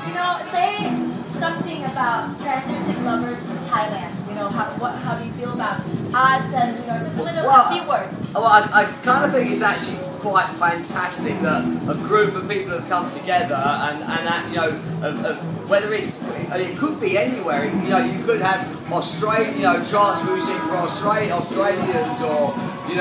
You know, say something about trance music lovers in Thailand. You know, how do you feel about us and, you know, just a few words. Well, I kind of think it's actually quite fantastic that a group of people have come together and you know, whether it could be anywhere. You know, you could have Australian, you know, trance music for Australians, or you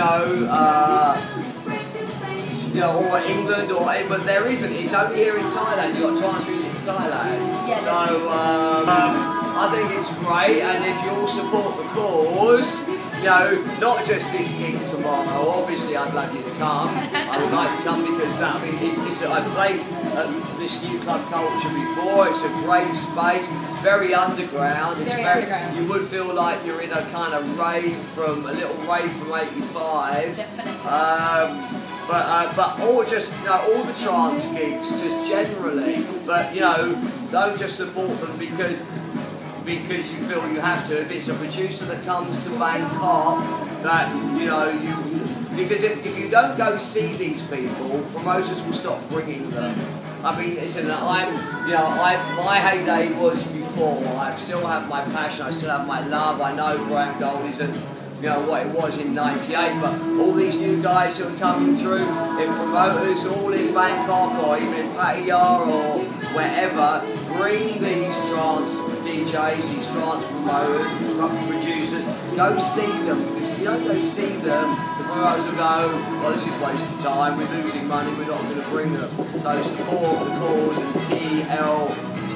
know, or England, but there isn't. It's only here in Thailand. You've got trance music for Thailand. Yes. So I think it's great, and if you all support the cause, you know, not just this gig tomorrow. Obviously, I'd love you to come. I would like to come because I mean, I've played at this new club Culture before. It's a great space. It's very underground. It's very underground. You would feel like you're in a kind of rave from a little rave from '85. Definitely. But all just, you know, all the trance gigs, just generally. But you know, don't just support them because you feel you have to. If it's a producer that comes to Bangkok, that you know because if you don't go see these people, promoters will stop bringing them. I mean, listen, my heyday was before. I still have my passion. I still have my love. I know Graham Gold isn't, you know, what it was in '98, but all these new guys who are coming through, if promoters all in Bangkok or even in Pattaya or wherever, bring these trance DJs, these trance producers, go see them, because if you don't go see them, the promoters will go, well, this is a waste of time, we're losing money, we're not going to bring them. So support the cause and TLT.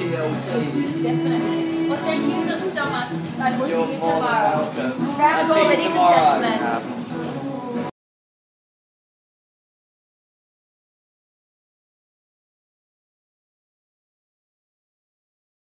Definitely. Well, thank you so much, and we'll You're see you more than tomorrow. welcome. Grab a go, ladies and gentlemen.